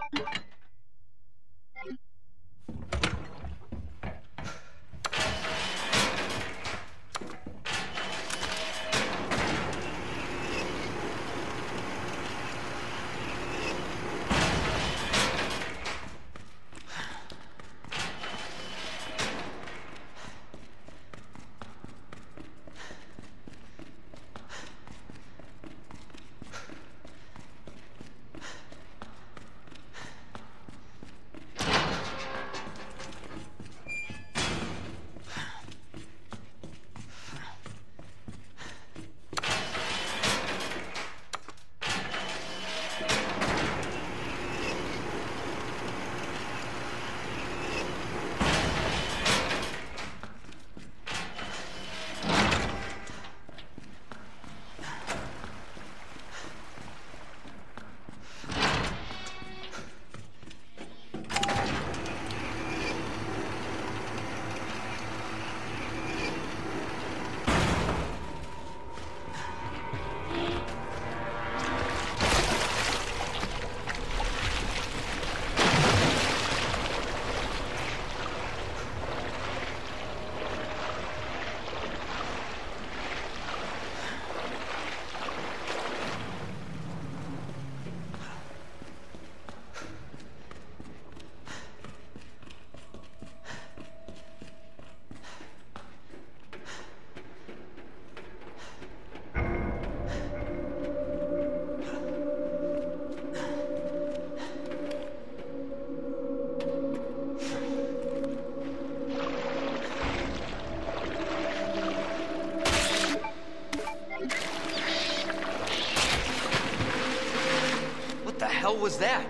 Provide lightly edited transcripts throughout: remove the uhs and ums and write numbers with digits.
hell was that?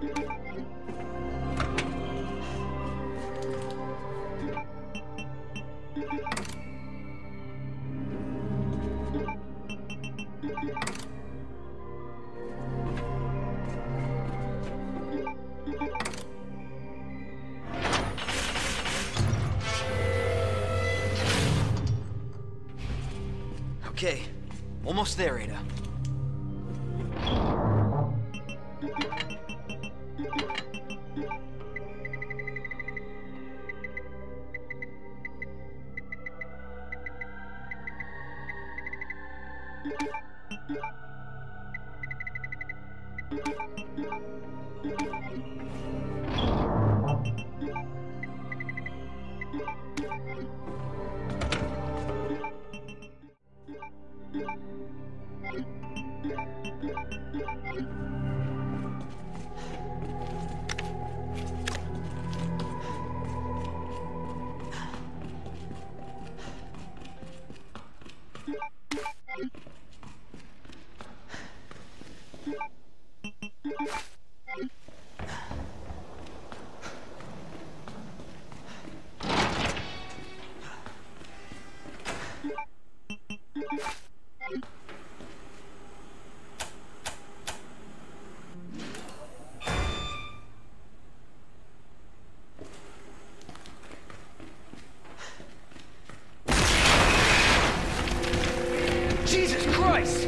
Okay, almost there, Ada. Jesus Christ!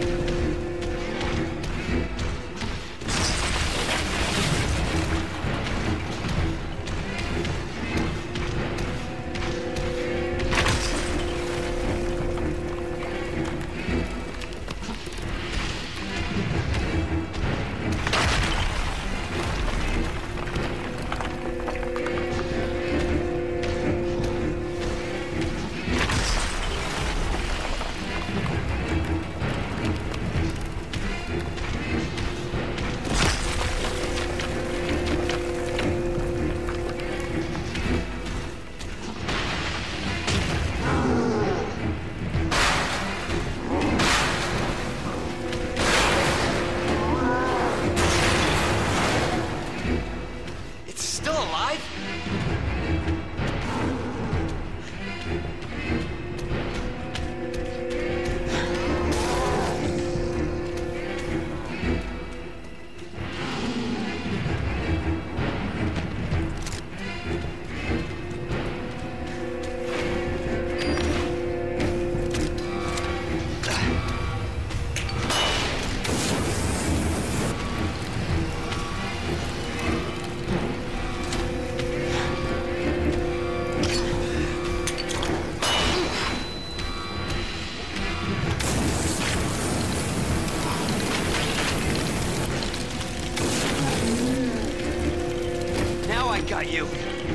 Got you.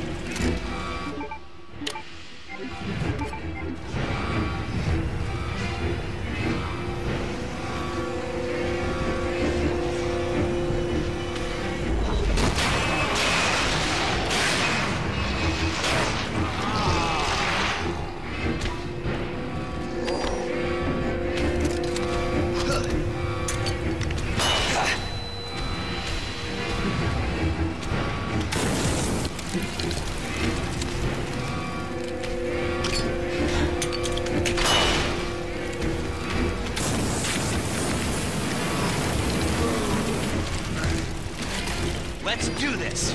Let's do this!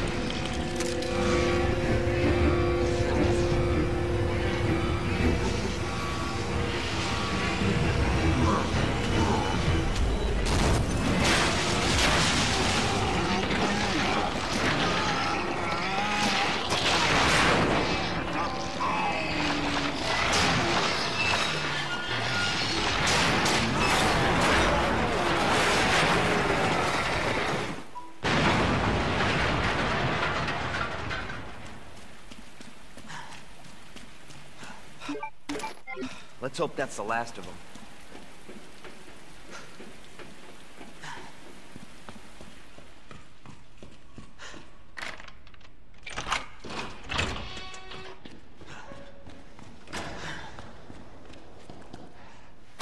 Let's hope that's the last of them.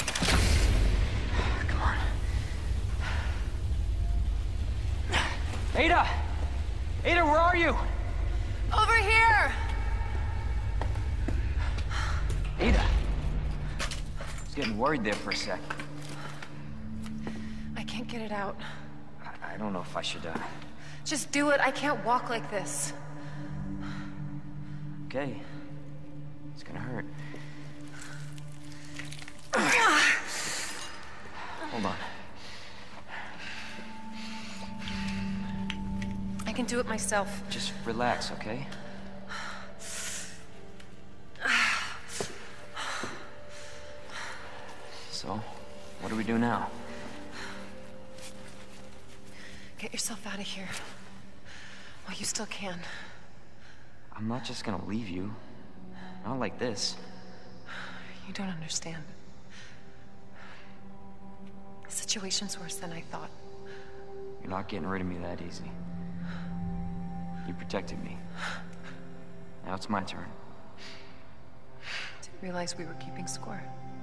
Come on. Ada! Ada, where are you? Over here! Ada! I was getting worried there for a sec. I can't get it out. I don't know if I should, Just do it. I can't walk like this. Okay. It's gonna hurt. Hold on. I can do it myself. Just relax, okay? So, what do we do now? Get yourself out of here. While you still can. I'm not just gonna leave you. Not like this. You don't understand. The situation's worse than I thought. You're not getting rid of me that easy. You protected me. Now it's my turn. Didn't realize we were keeping score.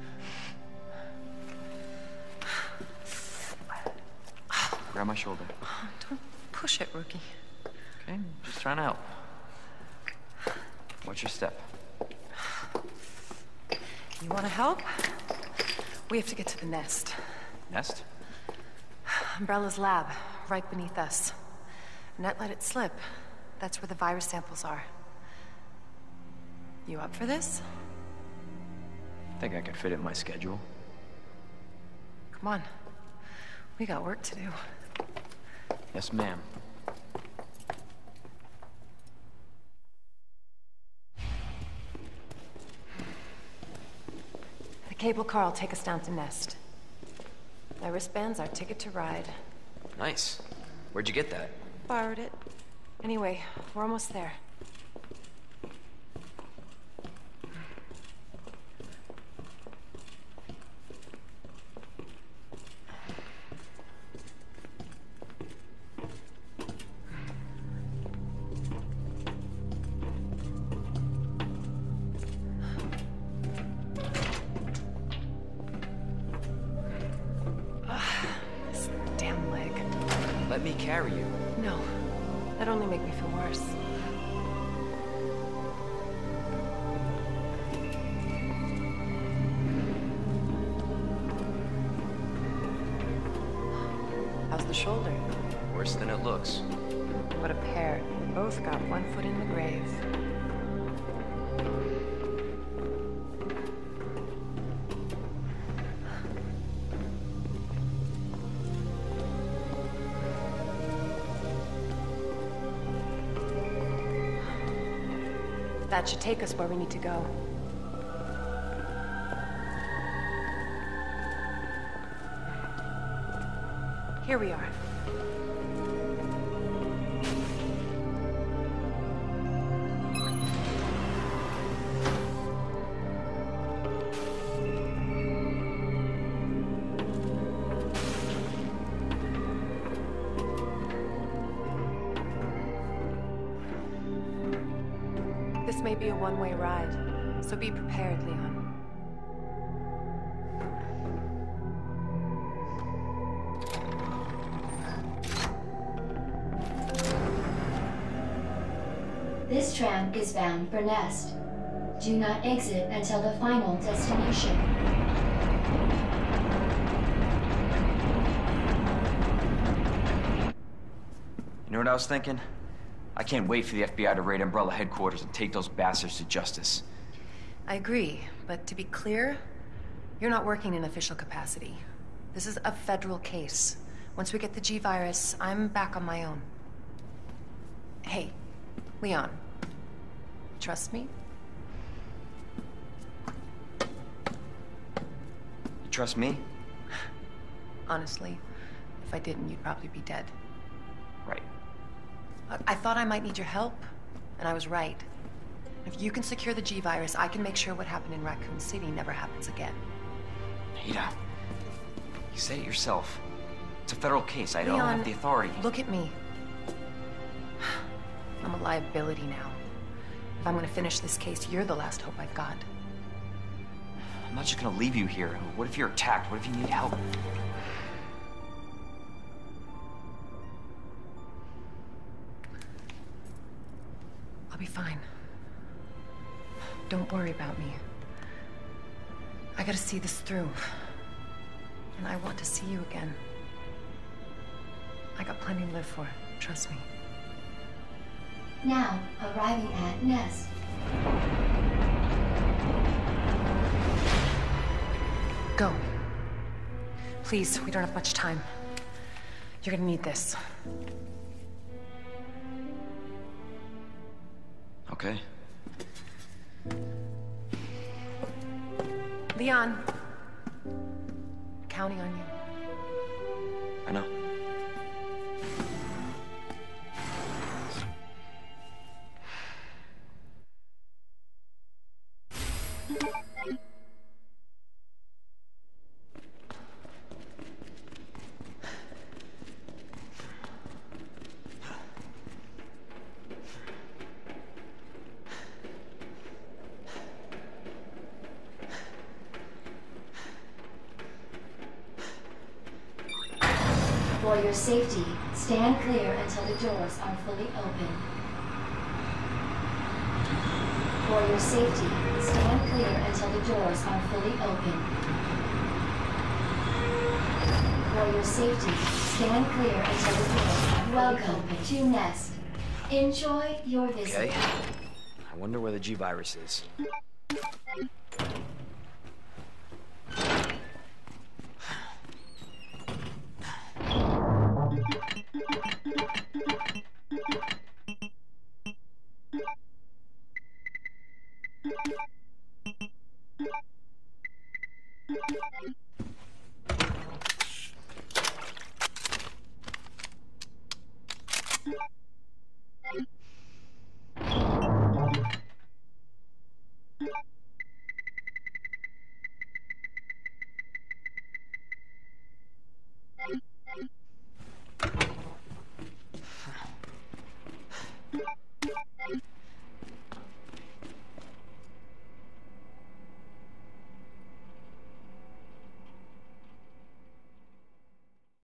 Grab my shoulder. Don't push it, rookie. Okay, just trying to help. What's your step? You want to help? We have to get to the nest. Nest? Umbrella's lab, right beneath us. Net let it slip. That's where the virus samples are. You up for this? Think I can fit it in my schedule. Come on. We got work to do. Yes, ma'am. The cable car will take us down to Nest. My wristband's our ticket to ride. Nice. Where'd you get that? Borrowed it. Anyway, we're almost there. This damn leg. Let me carry you. No, that'd only make me feel worse. How's the shoulder? Worse than it looks. What a pair. Both got one foot in the grave. That should take us where we need to go. Here we are. This may be a one-way ride, so be prepared, Leon. This tram is bound for Nest. Do not exit until the final destination. You know what I was thinking? I can't wait for the FBI to raid Umbrella headquarters and take those bastards to justice. I agree, but to be clear, you're not working in official capacity. This is a federal case. Once we get the G-Virus, I'm back on my own. Hey, Leon, trust me? You trust me? Honestly, if I didn't, you'd probably be dead. Right. I thought I might need your help, and I was right. If you can secure the G-Virus, I can make sure what happened in Raccoon City never happens again. Ada, you said it yourself. It's a federal case. I don't have the authority. Look at me. I'm a liability now. If I'm gonna finish this case, you're the last hope I've got. I'm not just gonna leave you here. What if you're attacked? What if you need help? I'll be fine. Don't worry about me. I gotta see this through. And I want to see you again. I got plenty to live for, trust me. Now, arriving at Nest. Go. Please, we don't have much time. You're gonna need this. Okay. Leon. I'm counting on you. I know. For your safety, stand clear until the doors are fully open. For your safety, stand clear until the doors are fully open. For your safety, stand clear until the doors are fully open. Welcome to Nest. Enjoy your visit. Okay. I wonder where the G-Virus is.